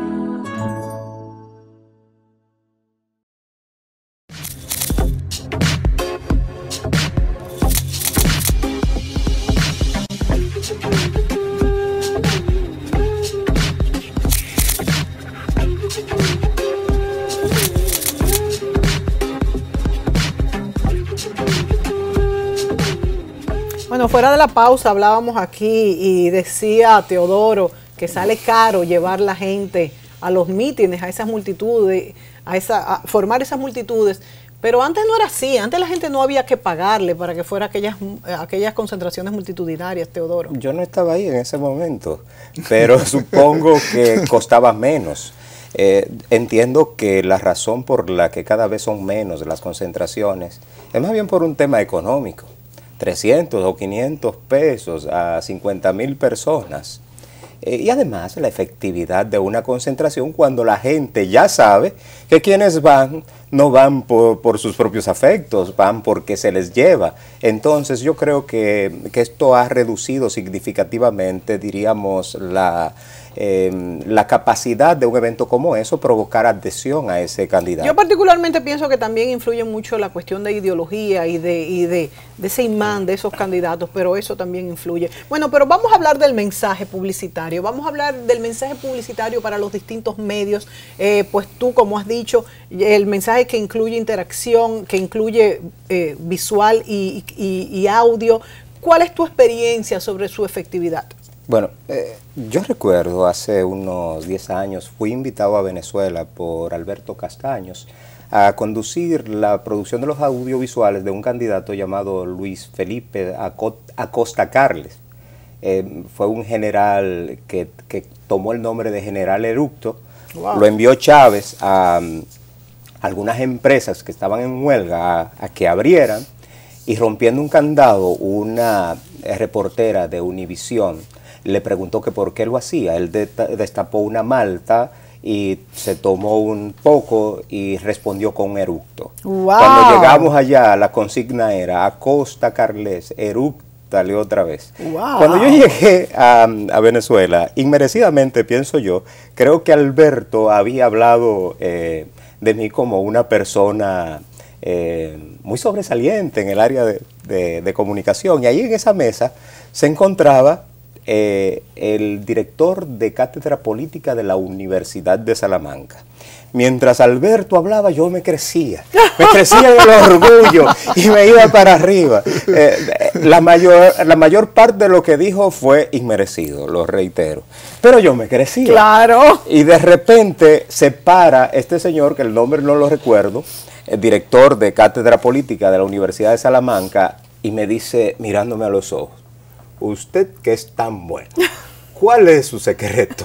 Bueno, fuera de la pausa hablábamos aquí y decía Teodoro que sale caro llevar la gente a los mítines, a esas multitudes, a, esa, a formar esas multitudes, pero antes no era así, antes la gente no había que pagarle para que fuera aquellas, aquellas concentraciones multitudinarias, Teodoro. Yo no estaba ahí en ese momento, pero supongo que costaba menos. Eh, entiendo que la razón por la que cada vez son menos las concentraciones es más bien por un tema económico. trescientos o quinientos pesos a cincuenta mil personas. Eh, y además la efectividad de una concentración cuando la gente ya sabe que quienes van no van por, por sus propios afectos, van porque se les lleva. Entonces yo creo que, que esto ha reducido significativamente, diríamos, la... Eh, la capacidad de un evento como eso provocar adhesión a ese candidato. Yo particularmente pienso que también influye mucho la cuestión de ideología y de, y de, de ese imán de esos candidatos, pero eso también influye. Bueno, pero vamos a hablar del mensaje publicitario, vamos a hablar del mensaje publicitario para los distintos medios, eh, pues tú, como has dicho, el mensaje que incluye interacción, que incluye eh, visual y, y, y audio. ¿Cuál es tu experiencia sobre su efectividad? Bueno, eh, yo recuerdo hace unos diez años fui invitado a Venezuela por Alberto Castaños a conducir la producción de los audiovisuales de un candidato llamado Luis Felipe Acosta Carles. eh, fue un general que, que tomó el nombre de General Eructo. Wow. Lo envió Chávez a, a algunas empresas que estaban en huelga a, a que abrieran, y rompiendo un candado, una eh, reportera de Univisión le preguntó que por qué lo hacía. Él de, destapó una malta y se tomó un poco y respondió con eructo. Wow. Cuando llegamos allá, la consigna era Acosta Carles, eructale otra vez. Wow. Cuando yo llegué a, a Venezuela, inmerecidamente pienso yo, creo que Alberto había hablado eh, de mí como una persona eh, muy sobresaliente en el área de, de, de comunicación, y ahí en esa mesa se encontraba Eh, el director de Cátedra Política de la Universidad de Salamanca. Mientras Alberto hablaba, yo me crecía, me crecía el orgullo y me iba para arriba. Eh, la, mayor, la mayor parte de lo que dijo fue inmerecido, lo reitero, pero yo me crecía. Claro. Y de repente se para este señor, que el nombre no lo recuerdo, el director de Cátedra Política de la Universidad de Salamanca, y me dice, mirándome a los ojos: usted que es tan bueno, ¿cuál es su secreto?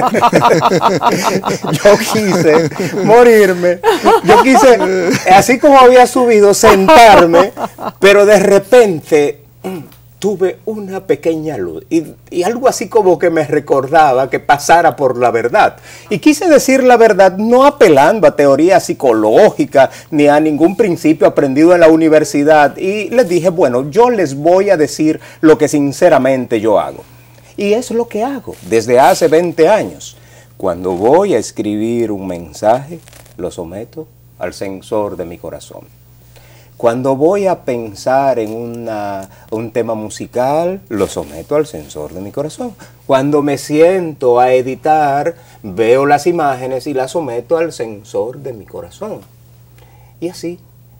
Yo quise morirme, yo quise, así como había subido, sentarme, pero de repente tuve una pequeña luz y, y algo así como que me recordaba que pasara por la verdad. Y quise decir la verdad no apelando a teoría psicológica ni a ningún principio aprendido en la universidad. Y les dije, bueno, yo les voy a decir lo que sinceramente yo hago. Y es lo que hago desde hace veinte años. Cuando voy a escribir un mensaje, lo someto al sensor de mi corazón. Cuando voy a pensar en una, un tema musical, lo someto al sensor de mi corazón. Cuando me siento a editar, veo las imágenes y las someto al sensor de mi corazón. Y así,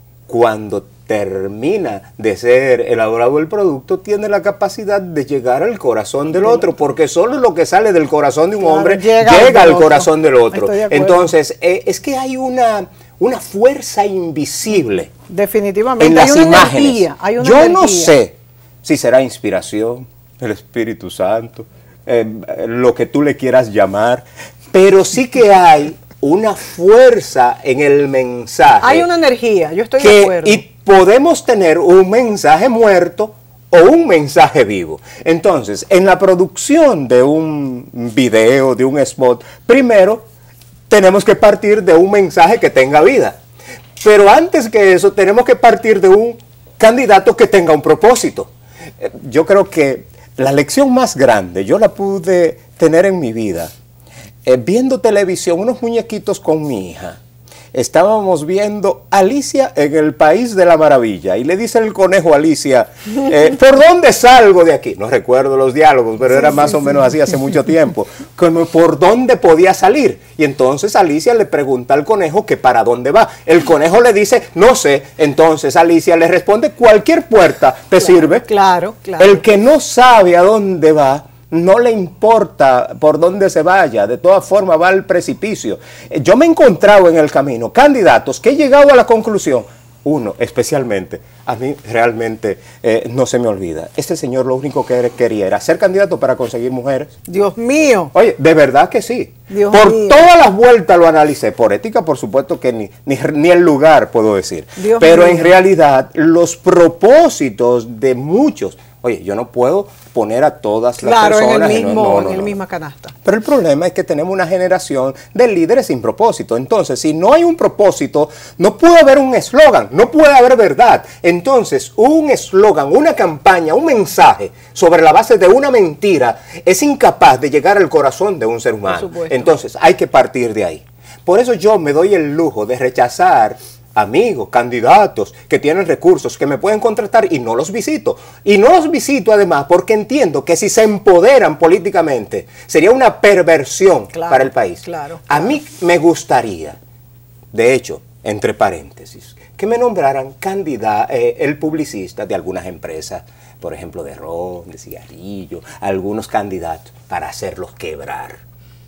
cuando termina de ser elaborado el producto, tiene la capacidad de llegar al corazón del otro, porque solo lo que sale del corazón de un claro, hombre llega, llega al otro. corazón del otro. De Entonces, eh, es que hay una... una fuerza invisible. Definitivamente. En las hay una imágenes. Energía, hay una Yo energía. no sé si será inspiración, el Espíritu Santo, eh, lo que tú le quieras llamar, pero sí que hay una fuerza en el mensaje. Hay una energía, yo estoy que, de acuerdo. Y podemos tener un mensaje muerto o un mensaje vivo. Entonces, en la producción de un video, de un spot, primero tenemos que partir de un mensaje que tenga vida. Pero antes que eso, tenemos que partir de un candidato que tenga un propósito. Yo creo que la lección más grande, yo la pude tener en mi vida, eh, viendo televisión, unos muñequitos con mi hija. Estábamos viendo Alicia en el País de la Maravilla, y le dice el conejo a Alicia, eh, ¿por dónde salgo de aquí? No recuerdo los diálogos, pero sí, era más sí, o menos sí. así hace mucho tiempo. Como por dónde podía salir. Y entonces Alicia le pregunta al conejo que para dónde va. El conejo le dice, no sé. Entonces Alicia le responde, cualquier puerta te claro, sirve. Claro, claro. El que no sabe a dónde va, no le importa por dónde se vaya, de todas formas va al precipicio. Yo me he encontrado en el camino candidatos que he llegado a la conclusión, uno especialmente, a mí realmente eh, no se me olvida, este señor lo único que quería era ser candidato para conseguir mujeres. Dios mío. Oye, de verdad que sí. Dios por mío. Todas las vueltas lo analicé, por ética por supuesto que ni, ni, ni el lugar puedo decir, Dios pero mío. En realidad los propósitos de muchos, oye, yo no puedo poner a todas las claro, personas en el mismo, no, no, no, en el no. misma canasta. Pero el problema es que tenemos una generación de líderes sin propósito. Entonces, si no hay un propósito, no puede haber un eslogan, no puede haber verdad. Entonces, un eslogan, una campaña, un mensaje sobre la base de una mentira es incapaz de llegar al corazón de un ser humano. Entonces, hay que partir de ahí. Por eso yo me doy el lujo de rechazar amigos, candidatos que tienen recursos, que me pueden contratar y no los visito. Y no los visito además porque entiendo que si se empoderan políticamente sería una perversión claro, para el país. Claro, A claro. mí me gustaría, de hecho, entre paréntesis, que me nombraran candidato, eh, el publicista de algunas empresas, por ejemplo de ron, de cigarrillo, algunos candidatos para hacerlos quebrar.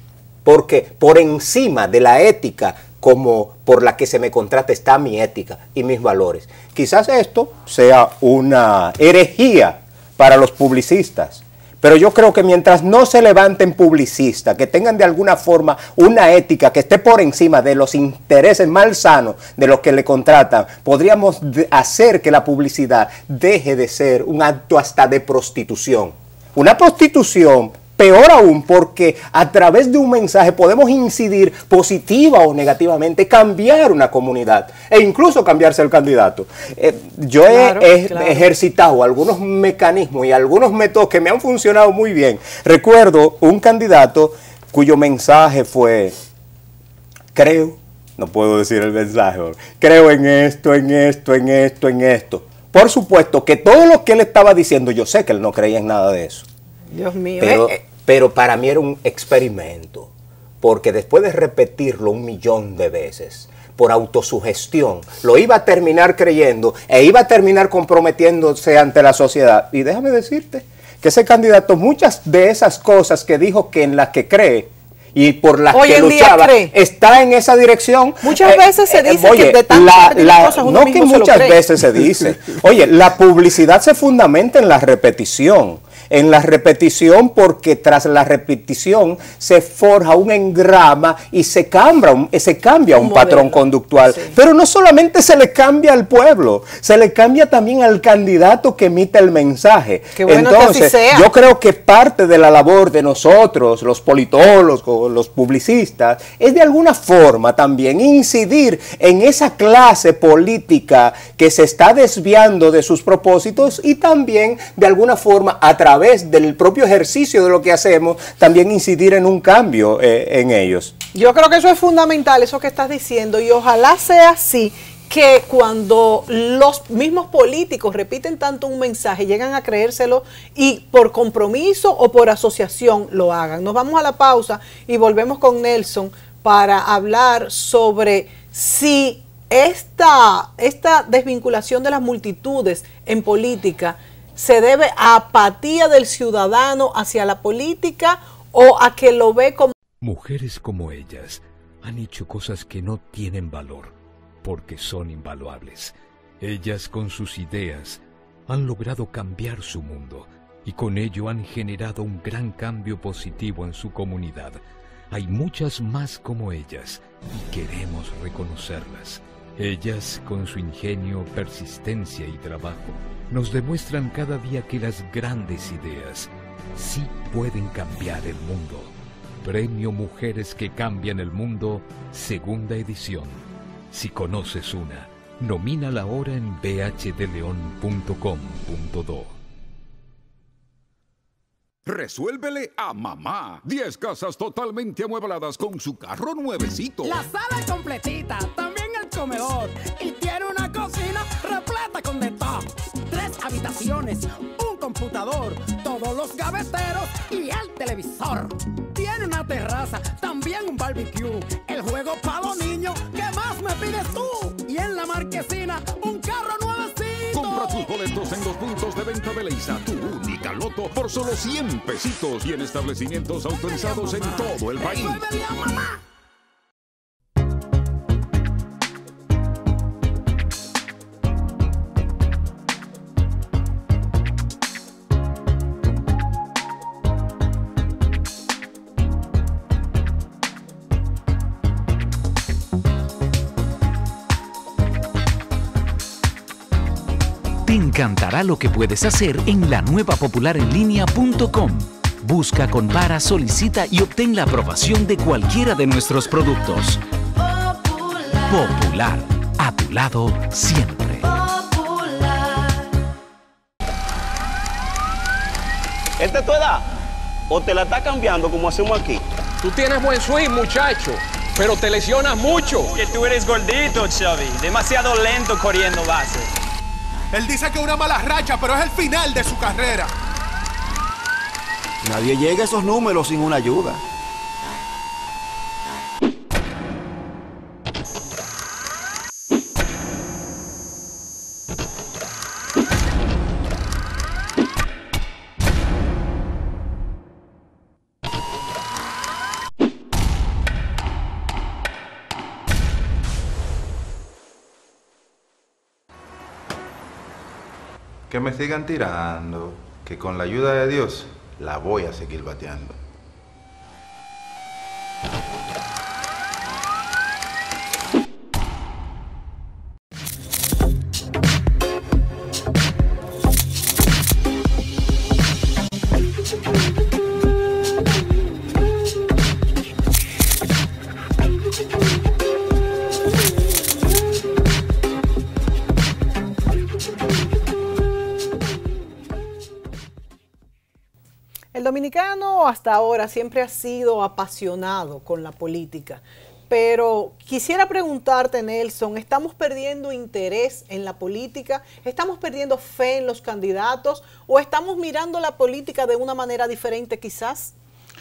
Porque por encima de la ética como por la que se me contrata está mi ética y mis valores. Quizás esto sea una herejía para los publicistas, Pero yo creo que mientras no se levanten publicistas, que tengan de alguna forma una ética que esté por encima de los intereses malsanos de los que le contratan, podríamos hacer que la publicidad deje de ser un acto hasta de prostitución. Una prostitución, peor aún, porque a través de un mensaje podemos incidir positiva o negativamente, cambiar una comunidad e incluso cambiarse el candidato. Eh, yo claro, he, he claro. ejercitado algunos mecanismos y algunos métodos que me han funcionado muy bien. Recuerdo un candidato cuyo mensaje fue, creo, no puedo decir el mensaje, creo en esto, en esto, en esto, en esto. Por supuesto que todo lo que él estaba diciendo, yo sé que él no creía en nada de eso. Dios mío. Pero, eh, pero para mí era un experimento, porque después de repetirlo un millón de veces, por autosugestión, lo iba a terminar creyendo e iba a terminar comprometiéndose ante la sociedad. Y déjame decirte que ese candidato, muchas de esas cosas que dijo que en las que cree y por las Hoy que luchaba, está en esa dirección. Muchas eh, veces se dice eh, oye, que de tantas la, la, cosas uno no mismo que se lo muchas cree. veces se dice. Oye, la publicidad se fundamenta en la repetición. En la repetición, porque tras la repetición se forja un engrama y se cambia un, se cambia un, un patrón conductual. Sí. Pero no solamente se le cambia al pueblo, se le cambia también al candidato que emite el mensaje. Qué bueno Entonces, que así sea. Yo creo que parte de la labor de nosotros, los politólogos, los publicistas, es de alguna forma también incidir en esa clase política que se está desviando de sus propósitos y también de alguna forma a través del propio ejercicio de lo que hacemos, también incidir en un cambio eh, en ellos. Yo creo que eso es fundamental, eso que estás diciendo, y ojalá sea así, que cuando los mismos políticos repiten tanto un mensaje, llegan a creérselo y por compromiso o por asociación lo hagan. Nos vamos a la pausa y volvemos con Nelson para hablar sobre si esta, esta desvinculación de las multitudes en política se debe a apatía del ciudadano hacia la política o a que lo ve como... Mujeres como ellas han hecho cosas que no tienen valor porque son invaluables. Ellas con sus ideas han logrado cambiar su mundo y con ello han generado un gran cambio positivo en su comunidad. Hay muchas más como ellas y queremos reconocerlas. Ellas, con su ingenio, persistencia y trabajo, nos demuestran cada día que las grandes ideas sí pueden cambiar el mundo. Premio Mujeres que Cambian el Mundo, segunda edición. Si conoces una, nomínala ahora en b h d león punto com punto do. Resuélvele a mamá. diez casas totalmente amuebladas con su carro nuevecito. La sala es completita, también el comedor. Y tiene una cocina repleta con de todo. Tres habitaciones, un computador, todos los gaveteros y el televisor. Tiene una terraza, también un barbecue. El juego para los niños, ¿qué más me pides tú? Y en la marquesina, un carro nuevecito. Compra tus boletos en los puntos de venta de Leisa, tu única loto, por solo cien pesitos y en establecimientos autorizados en todo el país. Te encantará lo que puedes hacer en la nueva popular en línea punto com. Busca, compara, solicita y obtén la aprobación de cualquiera de nuestros productos. Popular. Popular. A tu lado siempre. Popular. ¿Esta es tu edad? ¿O te la está cambiando como hacemos aquí? Tú tienes buen swing, muchacho, pero te lesionas mucho. Que tú eres gordito, Xavi. Demasiado lento corriendo base. Él dice que una mala racha, pero es el final de su carrera. Nadie llega a esos números sin una ayuda. Que me sigan tirando, que con la ayuda de Dios la voy a seguir bateando. El dominicano hasta ahora siempre ha sido apasionado con la política, pero quisiera preguntarte, Nelson, ¿estamos perdiendo interés en la política? ¿Estamos perdiendo fe en los candidatos? ¿O estamos mirando la política de una manera diferente quizás?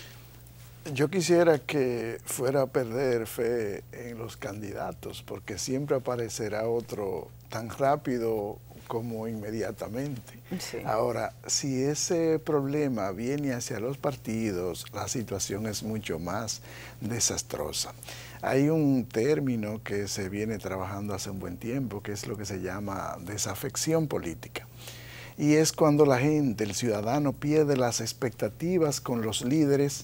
Yo quisiera que fuera a perder fe en los candidatos, porque siempre aparecerá otro tan rápido como inmediatamente. Sí. Ahora, si ese problema viene hacia los partidos, la situación es mucho más desastrosa. Hay un término que se viene trabajando hace un buen tiempo, que es lo que se llama desafección política. Y es cuando la gente, el ciudadano, pierde las expectativas con los líderes,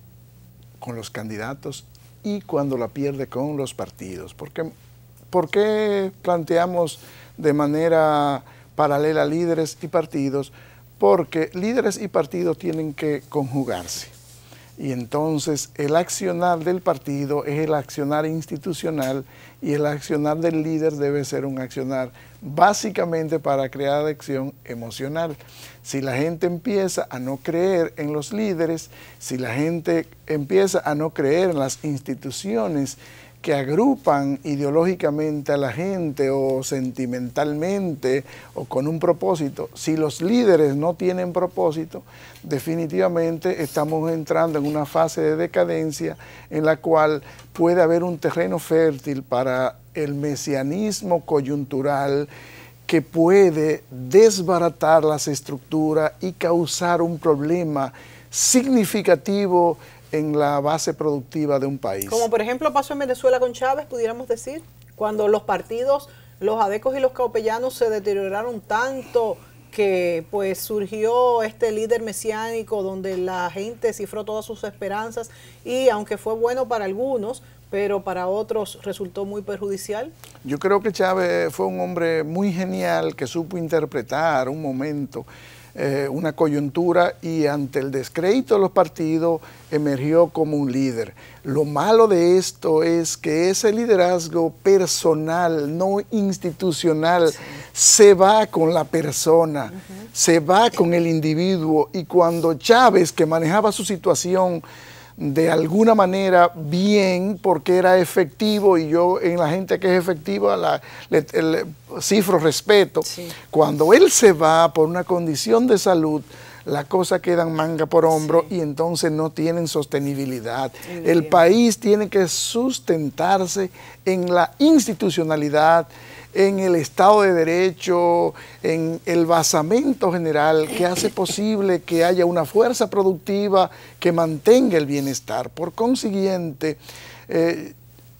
con los candidatos y cuando la pierde con los partidos. ¿Por qué, por qué planteamos de manera paralela líderes y partidos? Porque líderes y partidos tienen que conjugarse. Y entonces el accionar del partido es el accionar institucional y el accionar del líder debe ser un accionar básicamente para crear adhesión emocional. Si la gente empieza a no creer en los líderes, si la gente empieza a no creer en las instituciones que agrupan ideológicamente a la gente o sentimentalmente o con un propósito, si los líderes no tienen propósito, definitivamente estamos entrando en una fase de decadencia en la cual puede haber un terreno fértil para el mesianismo coyuntural que puede desbaratar las estructuras y causar un problema significativo en la base productiva de un país. Como por ejemplo pasó en Venezuela con Chávez, pudiéramos decir, cuando los partidos, los adecos y los caupellanos se deterioraron tanto que pues surgió este líder mesiánico donde la gente cifró todas sus esperanzas y aunque fue bueno para algunos, pero para otros resultó muy perjudicial. Yo creo que Chávez fue un hombre muy genial que supo interpretar un momento, eh, una coyuntura y ante el descrédito de los partidos emergió como un líder. Lo malo de esto es que ese liderazgo personal, no institucional, sí, se va con la persona, uh-huh. se va con el individuo y cuando Chávez, que manejaba su situación de alguna manera bien porque era efectivo y yo en la gente que es efectiva la, le, le cifro respeto, sí. Cuando él se va por una condición de salud, las cosas quedan manga por hombro sí. Y entonces no tienen sostenibilidad. Muy el bien. País tiene que sustentarse en la institucionalidad, en el Estado de Derecho, en el basamento general que hace posible que haya una fuerza productiva que mantenga el bienestar. Por consiguiente, eh,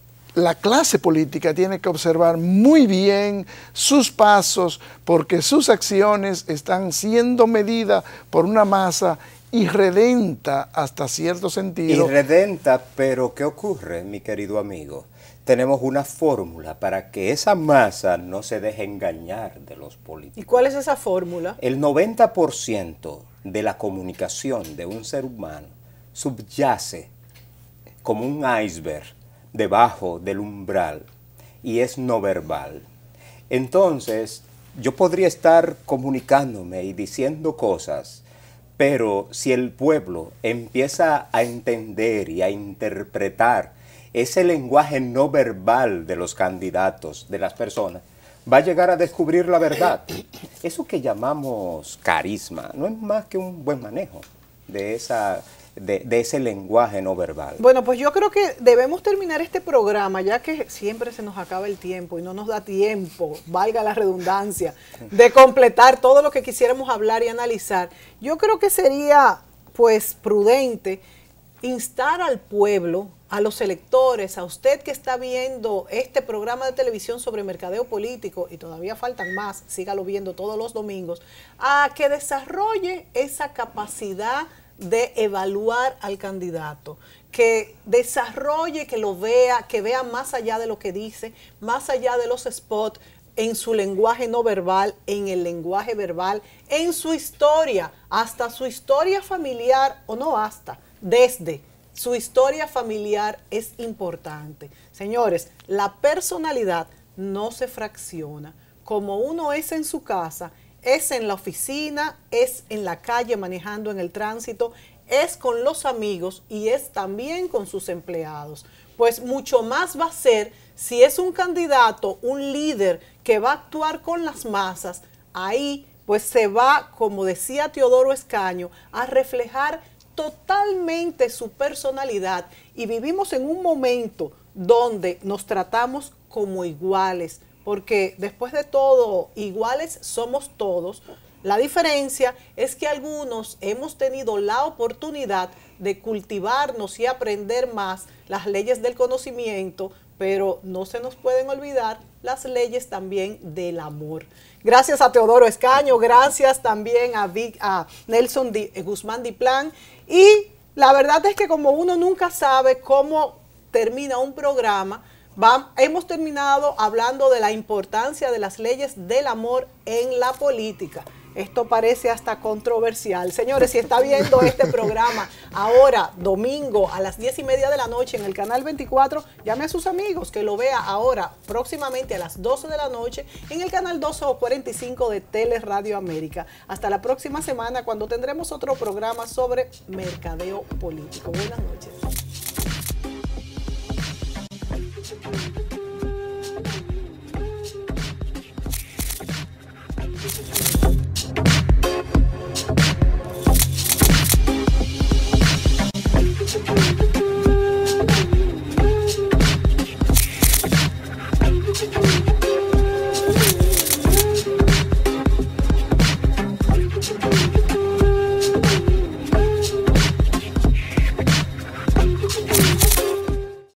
la clase política tiene que observar muy bien sus pasos porque sus acciones están siendo medidas por una masa irredenta hasta cierto sentido. Irredenta, pero ¿qué ocurre, mi querido amigo? Tenemos una fórmula para que esa masa no se deje engañar de los políticos. ¿Y cuál es esa fórmula? El noventa por ciento de la comunicación de un ser humano subyace como un iceberg debajo del umbral y es no verbal. Entonces, yo podría estar comunicándome y diciendo cosas, pero si el pueblo empieza a entender y a interpretar ese lenguaje no verbal de los candidatos, de las personas, va a llegar a descubrir la verdad. Eso que llamamos carisma no es más que un buen manejo de, esa, de, de ese lenguaje no verbal. Bueno, pues yo creo que debemos terminar este programa, ya que siempre se nos acaba el tiempo y no nos da tiempo, valga la redundancia, de completar todo lo que quisiéramos hablar y analizar. Yo creo que sería, pues, prudente instar al pueblo, a los electores, a usted que está viendo este programa de televisión sobre mercadeo político, y todavía faltan más, sígalo viendo todos los domingos, a que desarrolle esa capacidad de evaluar al candidato, que desarrolle, que lo vea, que vea más allá de lo que dice, más allá de los spots, en su lenguaje no verbal, en el lenguaje verbal, en su historia, hasta su historia familiar, o no hasta, desde su historia familiar es importante. Señores, la personalidad no se fracciona. Como uno es en su casa, es en la oficina, es en la calle manejando en el tránsito, es con los amigos y es también con sus empleados. Pues mucho más va a ser si es un candidato, un líder que va a actuar con las masas. Ahí pues se va, como decía Teodoro Escaño, a reflejar totalmente su personalidad, y vivimos en un momento donde nos tratamos como iguales, porque después de todo, iguales somos todos. La diferencia es que algunos hemos tenido la oportunidad de cultivarnos y aprender más las leyes del conocimiento, pero no se nos pueden olvidar las leyes también del amor. Gracias a Teodoro Escaño, gracias también a, Vic, a Nelson Di, eh, Guzmán Diplán. Y la verdad es que como uno nunca sabe cómo termina un programa, va, hemos terminado hablando de la importancia de las leyes del amor en la política. Esto parece hasta controversial. Señores, si está viendo este programa ahora, domingo, a las diez y media de la noche en el canal veinticuatro, llame a sus amigos que lo vea ahora, próximamente a las doce de la noche, en el canal doce o cuarenta y cinco de Tele Radio América. Hasta la próxima semana, cuando tendremos otro programa sobre mercadeo político. Buenas noches. Thank you.